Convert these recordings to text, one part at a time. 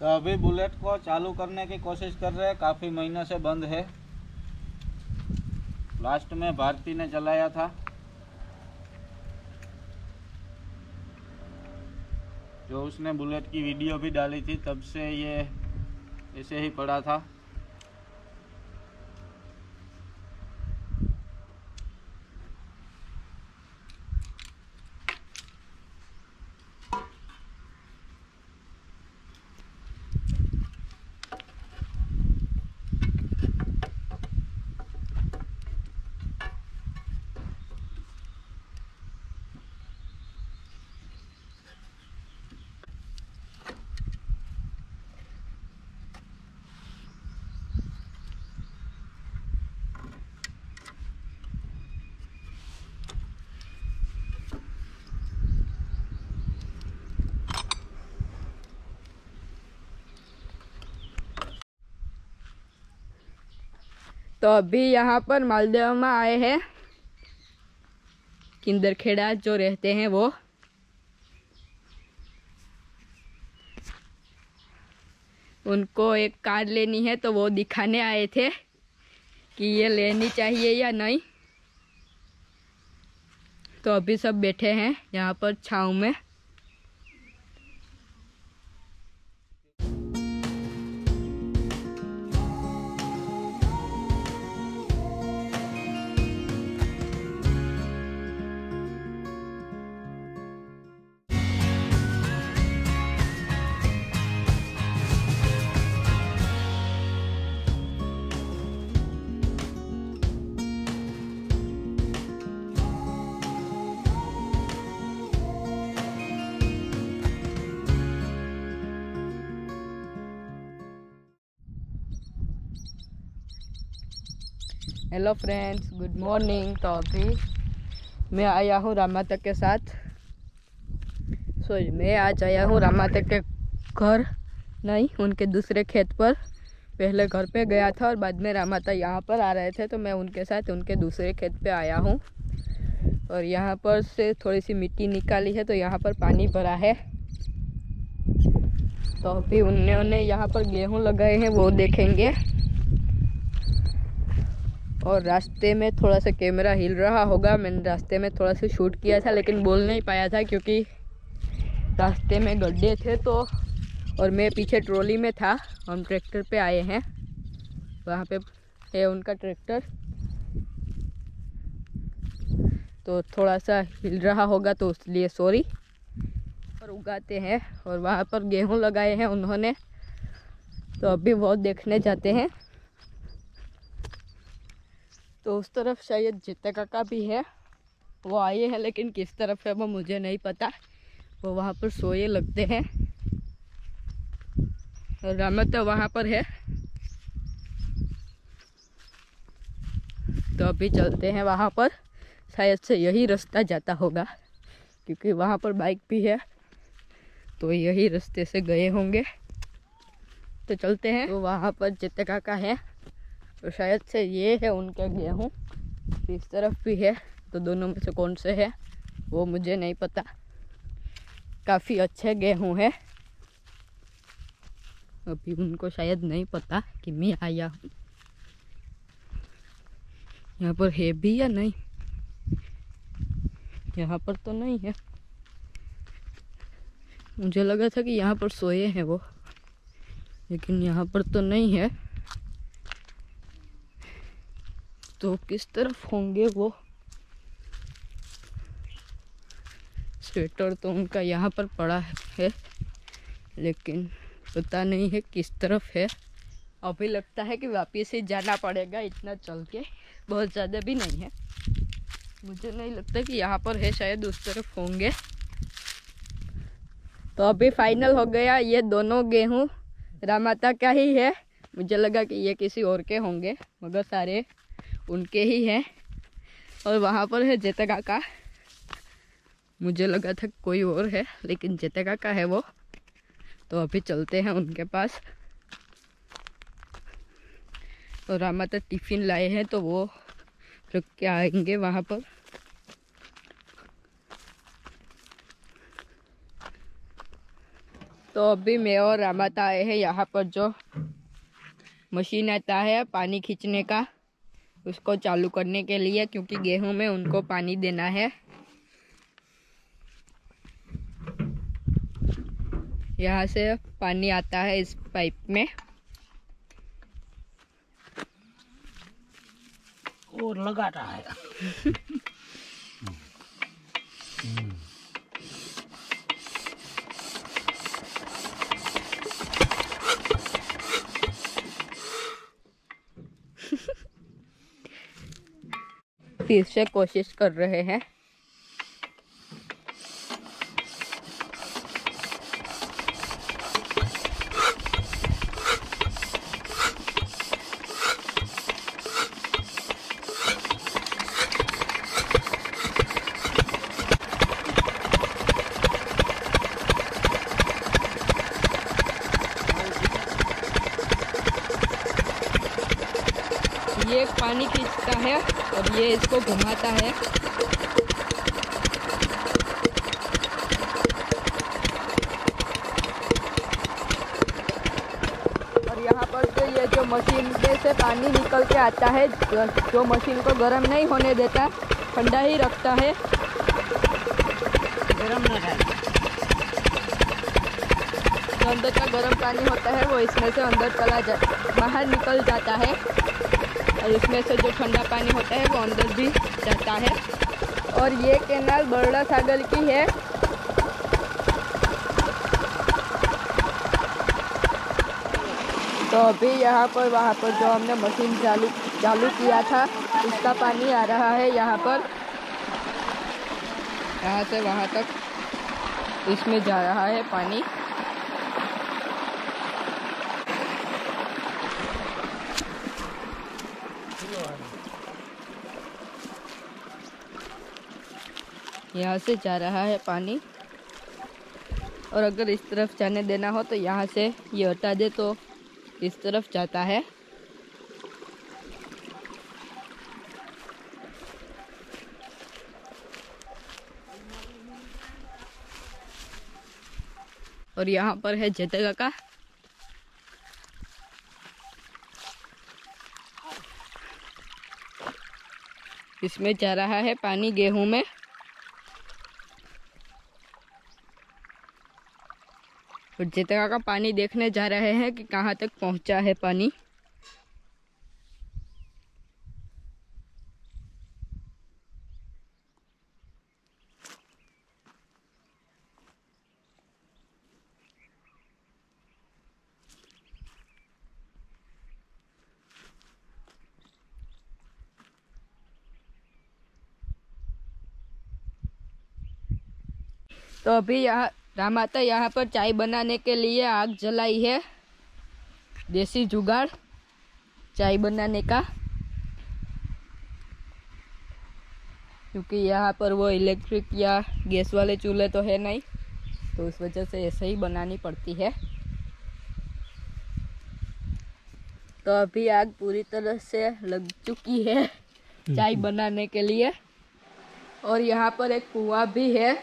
तो अभी बुलेट को चालू करने की कोशिश कर रहे हैं, काफ़ी महीनों से बंद है। लास्ट में भारती ने चलाया था, जो उसने बुलेट की वीडियो भी डाली थी, तब से ये ऐसे ही पड़ा था। तो अभी यहाँ पर मालदेव में आए हैं किंदरखेड़ा जो रहते हैं वो। उनको एक कार लेनी है तो वो दिखाने आए थे कि ये लेनी चाहिए या नहीं। तो अभी सब बैठे हैं यहाँ पर छाँव में। Hello friends, good morning. तो अभी मैं आया हूँ रामाता के साथ। मैं आज आया हूँ रामाता के घर, नहीं उनके दूसरे खेत पर। पहले घर पे गया था और बाद में रामाता यहाँ पर आ रहे थे, तो मैं उनके साथ उनके दूसरे खेत पे आया हूँ। और यहाँ पर से थोड़ी सी मिट्टी निकाली है तो यहाँ पर पानी भरा है। तो अभी उन्होंने यहाँ पर गेहूँ लगाए हैं, वो देखेंगे। और रास्ते में थोड़ा सा कैमरा हिल रहा होगा, मैंने रास्ते में थोड़ा सा शूट किया था लेकिन बोल नहीं पाया था क्योंकि रास्ते में गड्ढे थे। तो और मैं पीछे ट्रॉली में था। हम ट्रैक्टर पे आए हैं, वहाँ पे है उनका ट्रैक्टर, तो थोड़ा सा हिल रहा होगा तो इसलिए सॉरी। और उगाते हैं और वहाँ पर गेहूँ लगाए हैं उन्होंने, तो अभी वो देखने जाते हैं। तो उस तरफ शायद जित्ते काका भी है, वो आए हैं लेकिन किस तरफ है वो मुझे नहीं पता। वो वहाँ पर सोए लगते हैं और रामत तो वहाँ पर है। तो अभी चलते हैं वहाँ पर, शायद से यही रास्ता जाता होगा क्योंकि वहाँ पर बाइक भी है, तो यही रास्ते से गए होंगे। तो चलते हैं। तो वहाँ पर जित्ते काका है, तो शायद से ये है उनका गेहूँ। इस तरफ भी है, तो दोनों में से कौन से है वो मुझे नहीं पता। काफ़ी अच्छे गेहूँ है। अभी उनको शायद नहीं पता कि मैं आया हूँ। यहाँ पर है भी या नहीं, यहाँ पर तो नहीं है। मुझे लगा था कि यहाँ पर सोए हैं वो, लेकिन यहाँ पर तो नहीं है। तो किस तरफ होंगे वो? स्वेटर तो उनका यहाँ पर पड़ा है लेकिन पता नहीं है किस तरफ है। अभी लगता है कि वापस ही जाना पड़ेगा, इतना चल के बहुत ज़्यादा भी नहीं है। मुझे नहीं लगता कि यहाँ पर है, शायद उस तरफ होंगे। तो अभी फाइनल हो गया, ये दोनों गेहूँ रामाता का ही है। मुझे लगा कि ये किसी और के होंगे मगर सारे उनके ही हैं। और वहाँ पर है जित्ते काका, मुझे लगा था कोई और है लेकिन जित्ते काका है वो। तो अभी चलते हैं उनके पास। और रामाता टिफ़िन लाए हैं तो वो रख के आएंगे वहाँ पर। तो अभी मैं और रामाता आए हैं यहाँ पर जो मशीन आता है पानी खींचने का, उसको चालू करने के लिए, क्योंकि गेहूं में उनको पानी देना है। यहाँ से पानी आता है इस पाइप में और लगाता है। फिर से कोशिश कर रहे हैं। ये पानी खींचता है और ये इसको घुमाता है। और यहाँ पर तो ये जो मशीन में से पानी निकल के आता है, जो मशीन को गर्म नहीं होने देता, ठंडा ही रखता है। गरम ना है। जो अंदर का गर्म पानी होता है वो इसमें से अंदर बाहर निकल जाता है, और इसमें से जो ठंडा पानी होता है वो अंदर भी जाता है। और ये कैनाल बरड़ा सागर की है। तो अभी यहाँ पर वहाँ पर जो हमने मशीन चालू किया था, उसका पानी आ रहा है यहाँ पर, यहाँ से वहाँ तक इसमें जा रहा है पानी। यहाँ से जा रहा है पानी, और अगर इस तरफ जाने देना हो तो यहाँ से ये हटा दे तो इस तरफ जाता है। और यहाँ पर है जेते काका। इसमें जा रहा है पानी गेहूं में। और जेते काका पानी देखने जा रहे हैं कि कहाँ तक पहुँचा है पानी। तो अभी यहाँ रामाता यहाँ पर चाय बनाने के लिए आग जलाई है, देसी जुगाड़ चाय बनाने का, क्योंकि यहाँ पर वो इलेक्ट्रिक या गैस वाले चूल्हे तो है नहीं, तो उस वजह से ऐसे ही बनानी पड़ती है। तो अभी आग पूरी तरह से लग चुकी है चाय बनाने के लिए। और यहाँ पर एक कुआं भी है।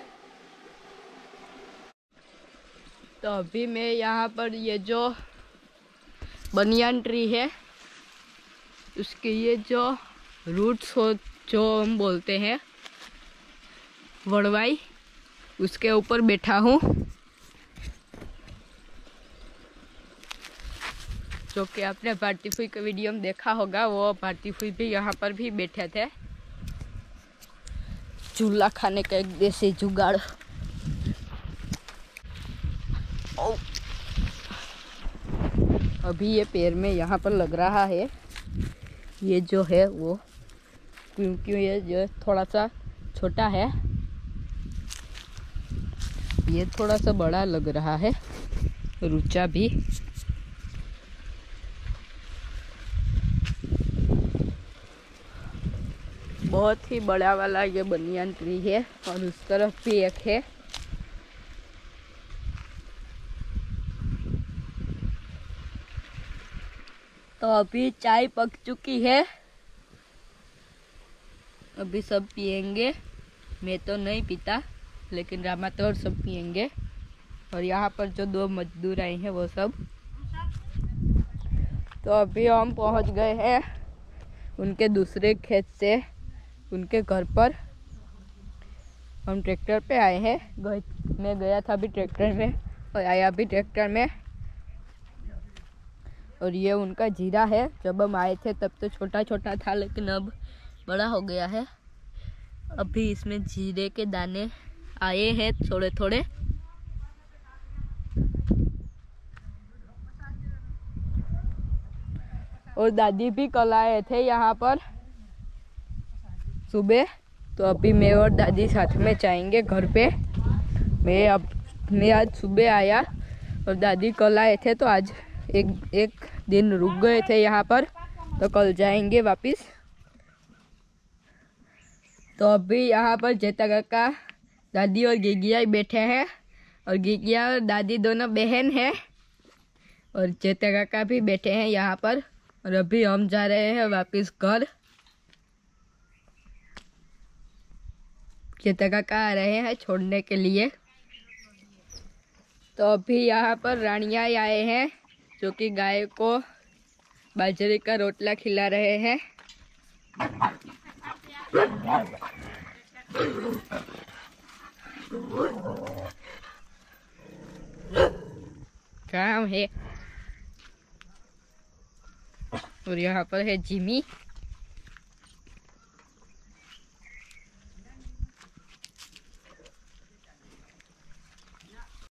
तो अभी मैं यहाँ पर ये जो बनियान ट्री है, उसके ये जो रूट्स हो, जो हम बोलते हैं वड़वाई, उसके ऊपर बैठा हूँ। जो कि आपने भारती फुई का वीडियो में देखा होगा, वो भारती फुई भी यहाँ पर भी बैठे थे। चूल्हा खाने का एक देसी जुगाड़। अभी ये पैर में यहाँ पर लग रहा है, ये जो है वो, क्योंकि ये जो थोड़ा सा छोटा है, ये थोड़ा सा बड़ा लग रहा है, रुचा भी। बहुत ही बड़ा वाला ये बनियान ट्री है, और उस तरफ भी एक है। तो अभी चाय पक चुकी है, अभी सब पियेंगे। मैं तो नहीं पीता, लेकिन रामा तो और सब पियेंगे। और यहाँ पर जो 2 मजदूर आए हैं वो सब। तो अभी हम पहुँच गए हैं उनके दूसरे खेत से उनके घर पर। हम ट्रैक्टर पे आए हैं। मैं गया था अभी ट्रैक्टर में और आया भी ट्रैक्टर में। और ये उनका जीरा है। जब हम आए थे तब तो छोटा छोटा था, लेकिन अब बड़ा हो गया है। अभी इसमें जीरे के दाने आए हैं थोड़े थोड़े। और दादी भी कल आए थे यहाँ पर सुबह। तो अभी मैं और दादी साथ में जाएंगे घर पे। मैं आज सुबह आया और दादी कल आए थे, तो आज एक दिन रुक गए थे यहाँ पर, तो कल जाएंगे वापिस। तो अभी यहाँ पर जेता काका, दादी और गिगिया बैठे हैं। और गिगिया और दादी दोनों बहन हैं। और जेता काका भी बैठे हैं यहाँ पर। और अभी हम जा रहे हैं वापिस घर। जेता काका आ रहे हैं छोड़ने के लिए। तो अभी यहाँ पर रानिया आए हैं, जो कि गाय को बाजरे का रोटला खिला रहे हैं। काम है। और यहाँ पर है जिमी।